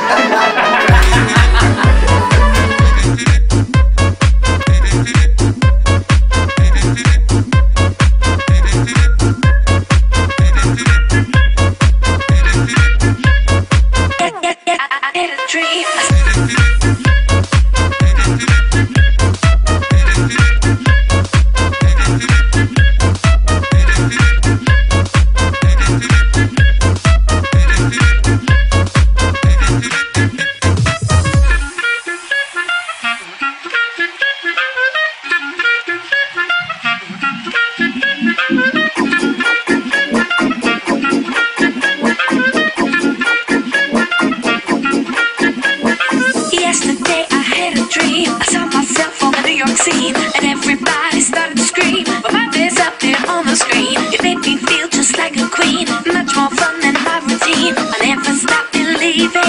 And everybody started to scream. But my face up there on the screen, it made me feel just like a queen. Much more fun than my routine. I never stopped believing.